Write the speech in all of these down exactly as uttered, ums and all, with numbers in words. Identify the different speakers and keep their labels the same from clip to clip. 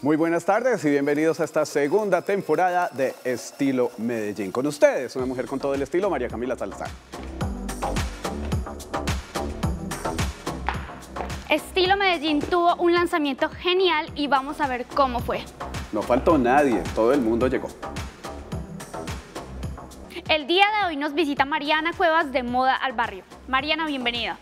Speaker 1: Muy buenas tardes y bienvenidos a esta segunda temporada de Estilo Medellín. Con ustedes, una mujer con todo el estilo, María Camila Salazar.
Speaker 2: Estilo Medellín tuvo un lanzamiento genial y vamos a ver cómo fue.
Speaker 1: No faltó nadie, todo el mundo llegó.
Speaker 2: El día de hoy nos visita Mariana Cuevas de Moda al Barrio. Mariana, bienvenida.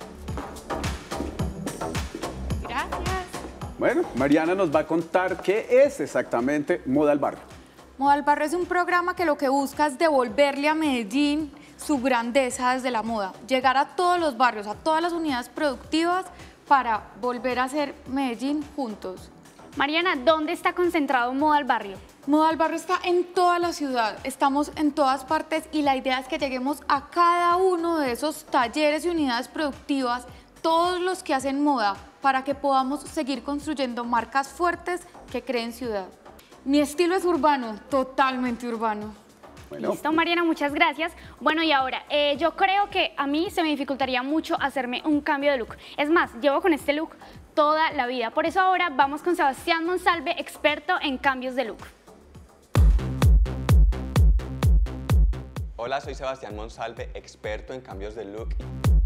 Speaker 3: Gracias.
Speaker 1: Bueno, Mariana nos va a contar qué es exactamente Moda al Barrio.
Speaker 3: Moda al Barrio es un programa que lo que busca es devolverle a Medellín su grandeza desde la moda. Llegar a todos los barrios, a todas las unidades productivas para volver a hacer Medellín juntos.
Speaker 2: Mariana, ¿dónde está concentrado Moda al Barrio?
Speaker 3: Moda al Barrio está en toda la ciudad, estamos en todas partes y la idea es que lleguemos a cada uno de esos talleres y unidades productivas, todos los que hacen moda, para que podamos seguir construyendo marcas fuertes que creen ciudad. Mi estilo es urbano, totalmente urbano.
Speaker 1: Bueno.
Speaker 2: Listo, Mariana, muchas gracias. Bueno, y ahora, eh, yo creo que a mí se me dificultaría mucho hacerme un cambio de look. Es más, llevo con este look toda la vida. Por eso ahora vamos con Sebastián Monsalve, experto en cambios de look.
Speaker 4: Hola, soy Sebastián Monsalve, experto en cambios de look.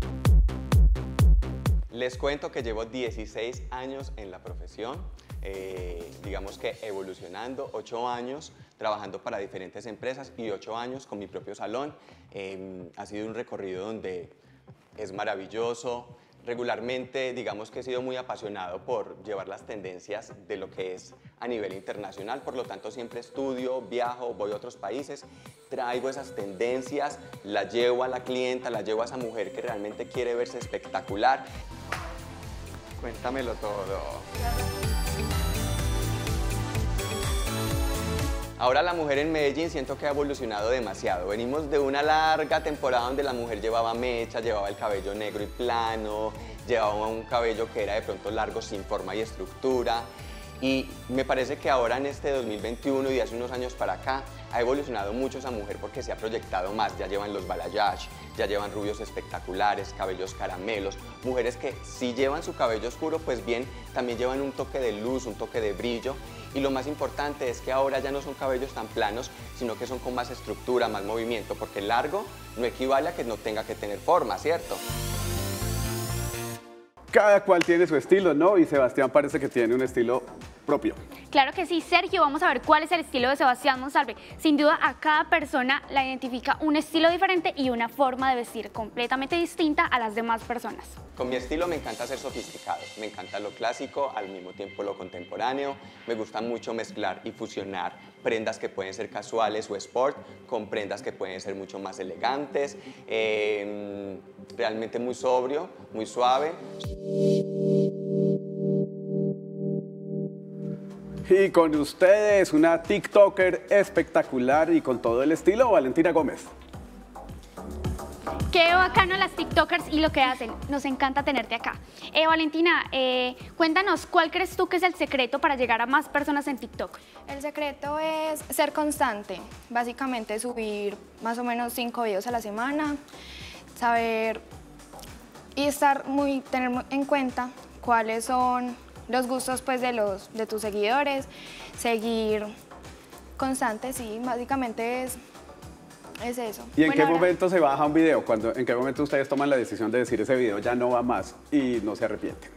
Speaker 4: Les cuento que llevo dieciséis años en la profesión, eh, digamos que evolucionando, ocho años trabajando para diferentes empresas y ocho años con mi propio salón. Eh, ha sido un recorrido donde es maravilloso. Regularmente, digamos que he sido muy apasionado por llevar las tendencias de lo que es a nivel internacional, por lo tanto siempre estudio, viajo, voy a otros países, traigo esas tendencias, las llevo a la clienta, las llevo a esa mujer que realmente quiere verse espectacular. Cuéntamelo todo. Ahora la mujer en Medellín siento que ha evolucionado demasiado. Venimos de una larga temporada donde la mujer llevaba mecha, llevaba el cabello negro y plano, llevaba un cabello que era de pronto largo, sin forma y estructura. Y me parece que ahora en este dos mil veintiuno y de hace unos años para acá ha evolucionado mucho esa mujer porque se ha proyectado más. Ya llevan los balayage, ya llevan rubios espectaculares, cabellos caramelos. Mujeres que si llevan su cabello oscuro, pues bien, también llevan un toque de luz, un toque de brillo. Y lo más importante es que ahora ya no son cabellos tan planos, sino que son con más estructura, más movimiento, porque largo no equivale a que no tenga que tener forma, ¿cierto?
Speaker 1: Cada cual tiene su estilo, ¿no? Y Sebastián parece que tiene un estilo propio.
Speaker 2: Claro que sí, Sergio, vamos a ver cuál es el estilo de Sebastián Monsalve. Sin duda, a cada persona la identifica un estilo diferente y una forma de vestir completamente distinta a las demás personas.
Speaker 4: Con mi estilo me encanta ser sofisticado, me encanta lo clásico, al mismo tiempo lo contemporáneo. Me gusta mucho mezclar y fusionar prendas que pueden ser casuales o sport con prendas que pueden ser mucho más elegantes. Eh, realmente muy sobrio, muy suave.
Speaker 1: Y con ustedes, una TikToker espectacular y con todo el estilo, Valentina Gómez.
Speaker 2: Qué bacano las TikTokers y lo que hacen. Nos encanta tenerte acá. Eh, Valentina, eh, cuéntanos, ¿cuál crees tú que es el secreto para llegar a más personas en TikTok?
Speaker 5: El secreto es ser constante. Básicamente subir más o menos cinco videos a la semana, saber y estar muy, tener muy en cuenta cuáles son los gustos pues, de, los, de tus seguidores, seguir constante, sí, básicamente es, es eso.
Speaker 1: ¿Y en
Speaker 2: Bueno,
Speaker 1: qué
Speaker 2: ahora...
Speaker 1: momento se baja un video? Cuando, ¿En qué momento ustedes toman la decisión de decir ese video ya no va más y no se arrepienten?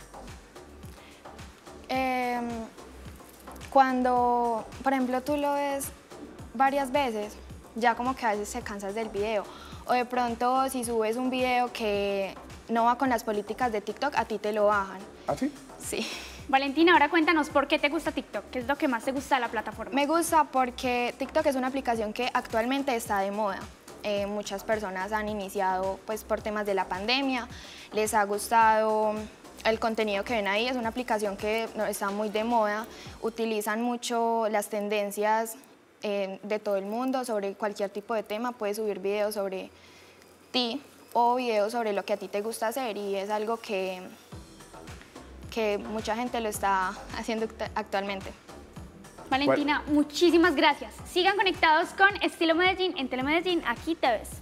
Speaker 5: Eh, cuando, por ejemplo, tú lo ves varias veces, ya como que a veces se cansas del video. O de pronto, si subes un video que no va con las políticas de TikTok, a ti te lo bajan.
Speaker 1: ¿Ah, sí?
Speaker 5: Sí.
Speaker 2: Valentina, ahora cuéntanos por qué te gusta TikTok, qué es lo que más te gusta de la plataforma.
Speaker 5: Me gusta porque TikTok es una aplicación que actualmente está de moda. Eh, muchas personas han iniciado pues, por temas de la pandemia, les ha gustado el contenido que ven ahí, es una aplicación que está muy de moda, utilizan mucho las tendencias eh, de todo el mundo sobre cualquier tipo de tema, puedes subir videos sobre ti o videos sobre lo que a ti te gusta hacer y es algo que que mucha gente lo está haciendo actualmente.
Speaker 2: Valentina, muchísimas gracias. Sigan conectados con Estilo Medellín en Telemedellín, aquí te ves.